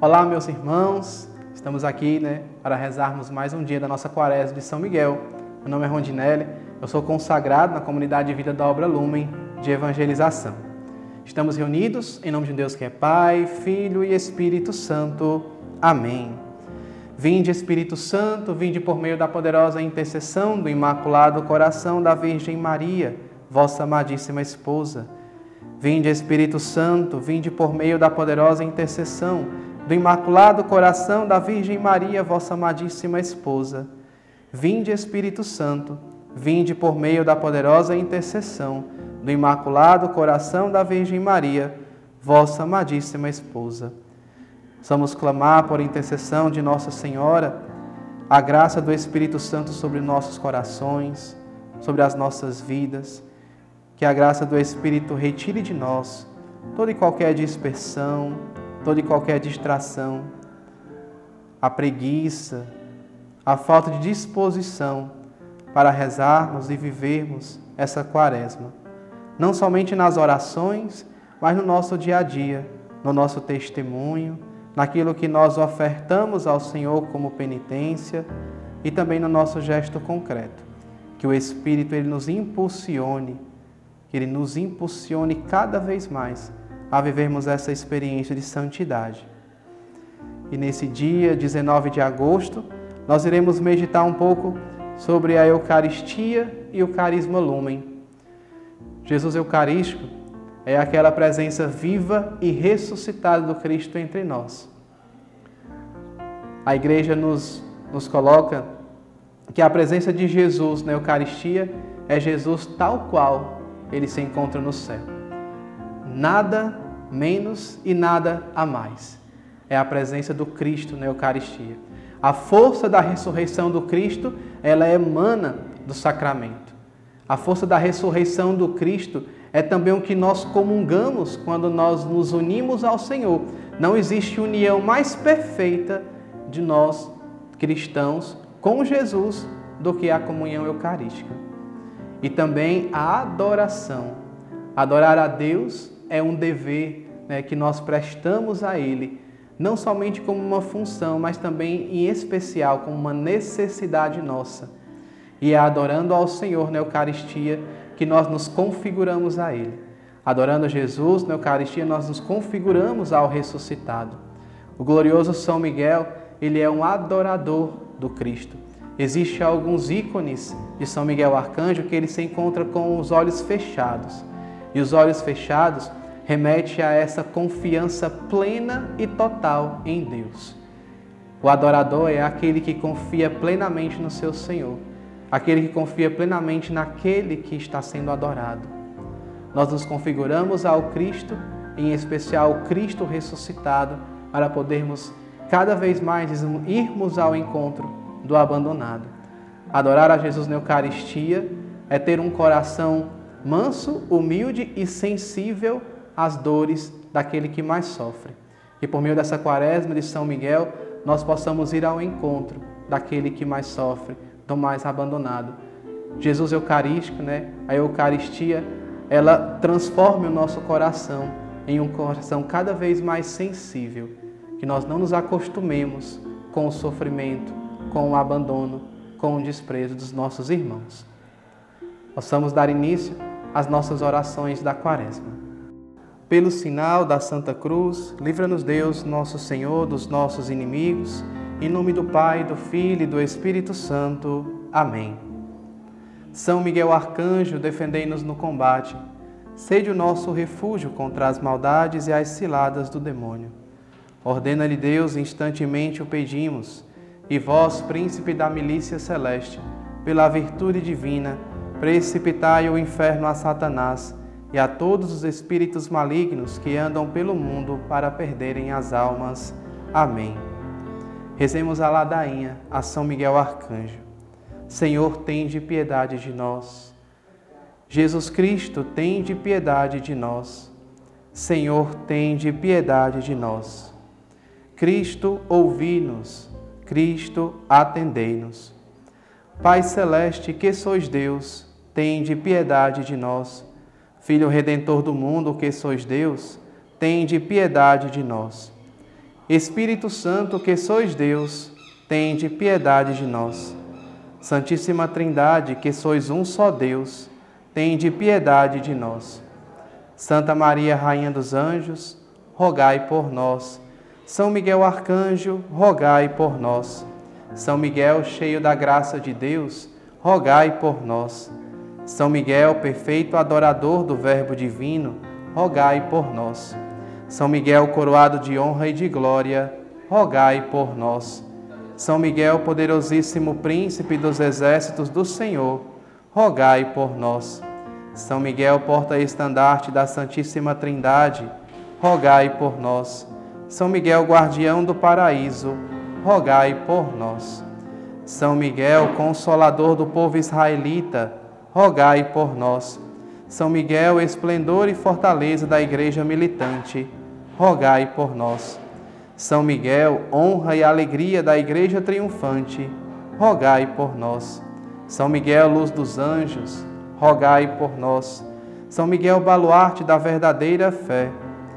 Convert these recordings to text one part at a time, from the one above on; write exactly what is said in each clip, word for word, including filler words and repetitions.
Olá, meus irmãos, estamos aqui né, para rezarmos mais um dia da nossa quaresma de São Miguel. Meu nome é Rondinelli, eu sou consagrado na comunidade de vida da Obra Lumen de Evangelização. Estamos reunidos em nome de Deus que é Pai, Filho e Espírito Santo. Amém. Vinde, Espírito Santo, vinde por meio da poderosa intercessão do Imaculado Coração da Virgem Maria, vossa amadíssima esposa. Vinde, Espírito Santo, vinde por meio da poderosa intercessão do Imaculado Coração da Virgem Maria, vossa amadíssima esposa. Vinde, Espírito Santo, vinde por meio da poderosa intercessão do Imaculado Coração da Virgem Maria, vossa amadíssima esposa. Vamos clamar por intercessão de Nossa Senhora a graça do Espírito Santo sobre nossos corações, sobre as nossas vidas. Que a graça do Espírito retire de nós toda e qualquer dispersão, toda e qualquer distração, a preguiça, a falta de disposição para rezarmos e vivermos essa quaresma. Não somente nas orações, mas no nosso dia a dia, no nosso testemunho, naquilo que nós ofertamos ao Senhor como penitência e também no nosso gesto concreto. Que o Espírito ele nos impulsione, que Ele nos impulsione cada vez mais a vivermos essa experiência de santidade. E nesse dia, dezenove de agosto, nós iremos meditar um pouco sobre a Eucaristia e o Carisma Lumen. Jesus Eucarístico é aquela presença viva e ressuscitada do Cristo entre nós. A Igreja nos, nos coloca que a presença de Jesus na Eucaristia é Jesus tal qual Ele se encontra no céu. Nada menos e nada a mais. É a presença do Cristo na Eucaristia. A força da ressurreição do Cristo, ela emana do sacramento. A força da ressurreição do Cristo é também o que nós comungamos quando nós nos unimos ao Senhor. Não existe união mais perfeita de nós, cristãos, com Jesus do que a comunhão eucarística. E também a adoração. Adorar a Deus é um dever né, que nós prestamos a Ele, não somente como uma função, mas também em especial como uma necessidade nossa. E é adorando ao Senhor na Eucaristia que nós nos configuramos a Ele. Adorando Jesus na Eucaristia, nós nos configuramos ao ressuscitado. O glorioso São Miguel, ele é um adorador do Cristo. Existem alguns ícones de São Miguel Arcanjo que ele se encontra com os olhos fechados. E os olhos fechados remetem a essa confiança plena e total em Deus. O adorador é aquele que confia plenamente no seu Senhor. Aquele que confia plenamente naquele que está sendo adorado. Nós nos configuramos ao Cristo, em especial o Cristo ressuscitado, para podermos cada vez mais irmos ao encontro do abandonado. Adorar a Jesus na Eucaristia é ter um coração manso, humilde e sensível às dores daquele que mais sofre. E por meio dessa quaresma de São Miguel, nós possamos ir ao encontro daquele que mais sofre, do mais abandonado. Jesus Eucarístico, né? A Eucaristia, ela transforma o nosso coração em um coração cada vez mais sensível, que nós não nos acostumemos com o sofrimento, com o abandono, com o desprezo dos nossos irmãos. Possamos dar início às nossas orações da quaresma. Pelo sinal da Santa Cruz, livra-nos Deus, nosso Senhor, dos nossos inimigos, em nome do Pai, do Filho e do Espírito Santo. Amém. São Miguel Arcanjo, defendei-nos no combate. Sede o nosso refúgio contra as maldades e as ciladas do demônio. Ordena-lhe Deus, instantemente o pedimos. E vós, príncipe da milícia celeste, pela virtude divina, precipitai o inferno a Satanás e a todos os espíritos malignos que andam pelo mundo para perderem as almas. Amém. Rezemos a ladainha a São Miguel Arcanjo. Senhor, tende piedade de nós. Jesus Cristo, tende piedade de nós. Senhor, tende piedade de nós. Cristo, ouvi-nos. Cristo, atendei-nos. Pai celeste, que sois Deus, tende piedade de nós. Filho Redentor do mundo, que sois Deus, tende piedade de nós. Espírito Santo, que sois Deus, tende piedade de nós. Santíssima Trindade, que sois um só Deus, tende piedade de nós. Santa Maria, Rainha dos Anjos, rogai por nós. São Miguel Arcanjo, rogai por nós. São Miguel, cheio da graça de Deus, rogai por nós. São Miguel, perfeito adorador do Verbo divino, rogai por nós. São Miguel, coroado de honra e de glória, rogai por nós. São Miguel, poderosíssimo príncipe dos exércitos do Senhor, rogai por nós. São Miguel, porta-estandarte da Santíssima Trindade, rogai por nós. São Miguel, guardião do paraíso, rogai por nós. São Miguel, consolador do povo israelita, rogai por nós. São Miguel, esplendor e fortaleza da Igreja militante, rogai por nós. São Miguel, honra e alegria da Igreja triunfante, rogai por nós. São Miguel, luz dos anjos, rogai por nós. São Miguel, baluarte da verdadeira fé,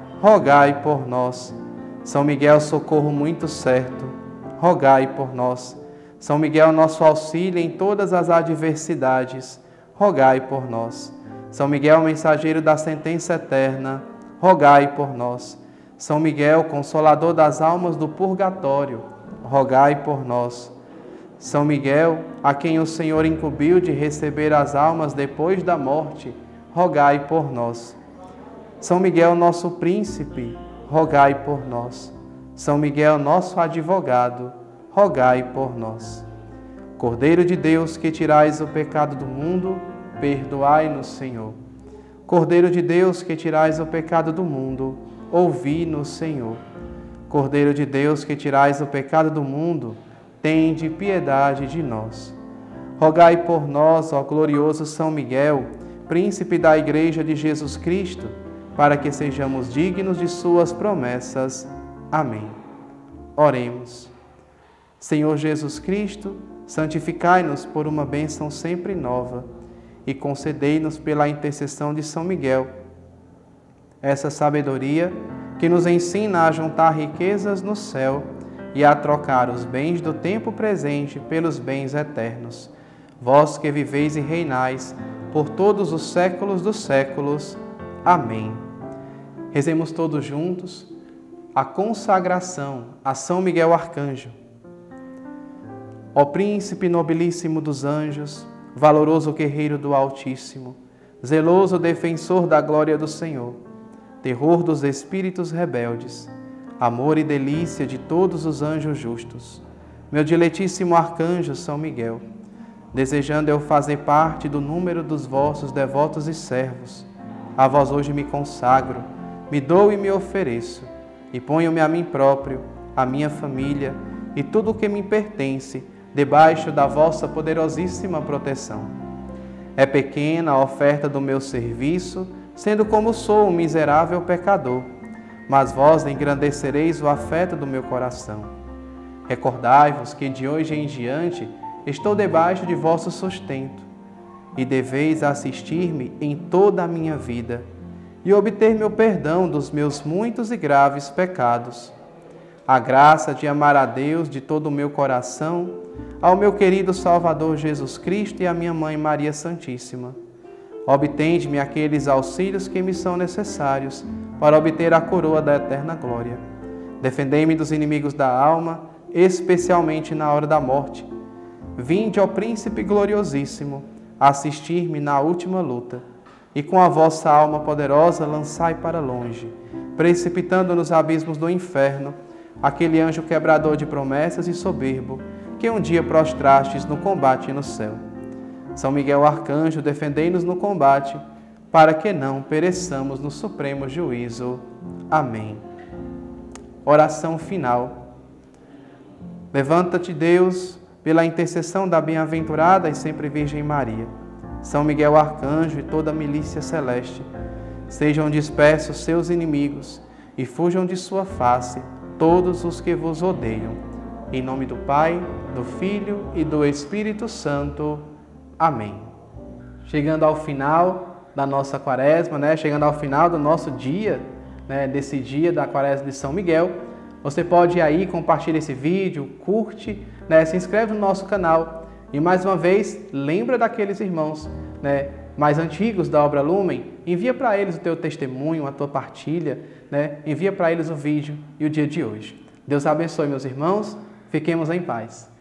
rogai por nós. São Miguel, socorro muito certo, rogai por nós. São Miguel, nosso auxílio em todas as adversidades, rogai por nós. São Miguel, mensageiro da sentença eterna, rogai por nós. São Miguel, consolador das almas do purgatório, rogai por nós. São Miguel, a quem o Senhor incumbiu de receber as almas depois da morte, rogai por nós. São Miguel, nosso príncipe, rogai por nós. São Miguel, nosso advogado, rogai por nós. Cordeiro de Deus, que tirais o pecado do mundo, perdoai-nos, Senhor. Cordeiro de Deus, que tirais o pecado do mundo, ouvi-nos, Senhor. Cordeiro de Deus, que tirais o pecado do mundo, tende piedade de nós. Rogai por nós, ó glorioso São Miguel, príncipe da Igreja de Jesus Cristo, para que sejamos dignos de suas promessas. Amém. Oremos. Senhor Jesus Cristo, santificai-nos por uma bênção sempre nova e concedei-nos pela intercessão de São Miguel essa sabedoria que nos ensina a juntar riquezas no céu e a trocar os bens do tempo presente pelos bens eternos. Vós que viveis e reinais por todos os séculos dos séculos. Amém. Rezemos todos juntos a consagração a São Miguel Arcanjo. Ó príncipe nobilíssimo dos anjos, valoroso guerreiro do Altíssimo, zeloso defensor da glória do Senhor, terror dos espíritos rebeldes, amor e delícia de todos os anjos justos, meu diletíssimo arcanjo São Miguel, desejando eu fazer parte do número dos vossos devotos e servos, a vós hoje me consagro, me dou e me ofereço, e ponho-me a mim próprio, a minha família e tudo o que me pertence, debaixo da vossa poderosíssima proteção. É pequena a oferta do meu serviço, sendo como sou um miserável pecador, mas vós engrandecereis o afeto do meu coração. Recordai-vos que de hoje em diante estou debaixo de vosso sustento, e deveis assistir-me em toda a minha vida, e obter meu perdão dos meus muitos e graves pecados. A graça de amar a Deus de todo o meu coração, ao meu querido Salvador Jesus Cristo e à minha Mãe Maria Santíssima. Obtende-me aqueles auxílios que me são necessários para obter a coroa da eterna glória. Defendei-me dos inimigos da alma, especialmente na hora da morte. Vinde, ó Príncipe gloriosíssimo, assistir-me na última luta, e com a vossa alma poderosa lançai para longe, precipitando nos abismos do inferno, aquele anjo quebrador de promessas e soberbo, que um dia prostrastes no combate no céu. São Miguel Arcanjo, defendei-nos no combate, para que não pereçamos no supremo juízo. Amém. Oração final. Levanta-te, Deus, pela intercessão da bem-aventurada e sempre Virgem Maria. São Miguel Arcanjo e toda a milícia celeste, sejam dispersos seus inimigos e fujam de sua face todos os que vos odeiam. Em nome do Pai, do Filho e do Espírito Santo. Amém. Chegando ao final da nossa quaresma, né? Chegando ao final do nosso dia, né? Desse dia da quaresma de São Miguel, Você pode ir aí, compartilha esse vídeo, curte, né? Se inscreve no nosso canal e mais uma vez, lembra daqueles irmãos, né, mais antigos da Obra Lumen, envia para eles o teu testemunho, a tua partilha, né? Envia para eles o vídeo e o dia de hoje. Deus abençoe, meus irmãos, fiquemos em paz.